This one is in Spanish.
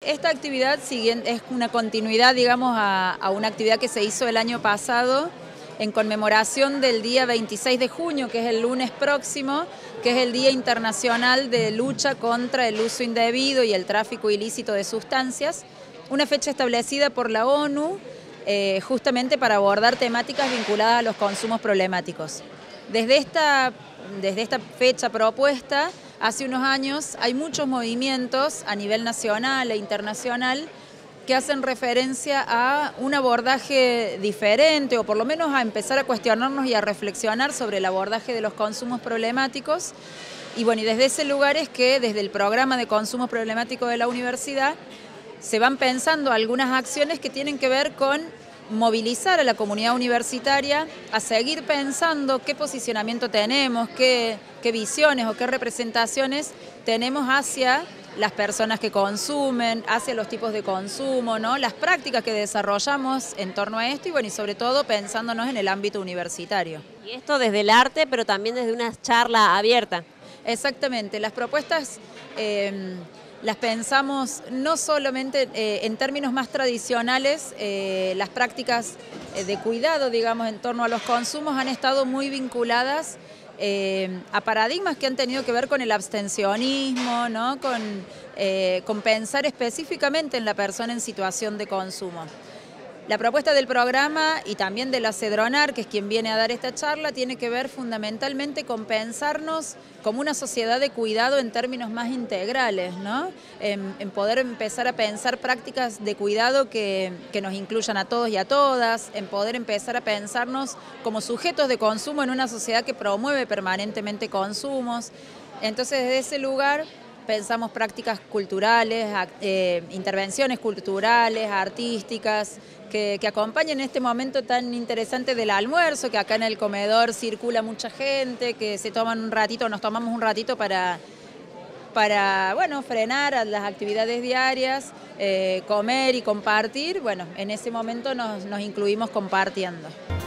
Esta actividad es una continuidad, digamos, a una actividad que se hizo el año pasado en conmemoración del día 26 de junio, que es el lunes próximo, que es el Día Internacional de Lucha contra el Uso Indebido y el Tráfico Ilícito de Sustancias, una fecha establecida por la ONU justamente para abordar temáticas vinculadas a los consumos problemáticos. Desde esta fecha propuesta, hace unos años hay muchos movimientos a nivel nacional e internacional que hacen referencia a un abordaje diferente, o por lo menos a empezar a cuestionarnos y a reflexionar sobre el abordaje de los consumos problemáticos. Y bueno, y desde ese lugar es que desde el programa de consumos problemáticos de la universidad se van pensando algunas acciones que tienen que ver con movilizar a la comunidad universitaria a seguir pensando qué posicionamiento tenemos, qué visiones o qué representaciones tenemos hacia las personas que consumen, hacia los tipos de consumo, ¿no? Las prácticas que desarrollamos en torno a esto y bueno, y sobre todo pensándonos en el ámbito universitario. Y esto desde el arte, pero también desde una charla abierta. Exactamente, las propuestas las pensamos no solamente en términos más tradicionales, las prácticas de cuidado, digamos, en torno a los consumos han estado muy vinculadas a paradigmas que han tenido que ver con el abstencionismo, ¿no? Con pensar específicamente en la persona en situación de consumo. La propuesta del programa y también de la Cedronar, que es quien viene a dar esta charla, tiene que ver fundamentalmente con pensarnos como una sociedad de cuidado en términos más integrales, ¿no? En poder empezar a pensar prácticas de cuidado que nos incluyan a todos y a todas, en poder empezar a pensarnos como sujetos de consumo en una sociedad que promueve permanentemente consumos. Entonces, desde ese lugar pensamos prácticas culturales, intervenciones culturales, artísticas, que acompañen este momento tan interesante del almuerzo, que acá en el comedor circula mucha gente, que se toman un ratito, nos tomamos un ratito para bueno, frenar a las actividades diarias, comer y compartir. Bueno, en ese momento nos incluimos compartiendo.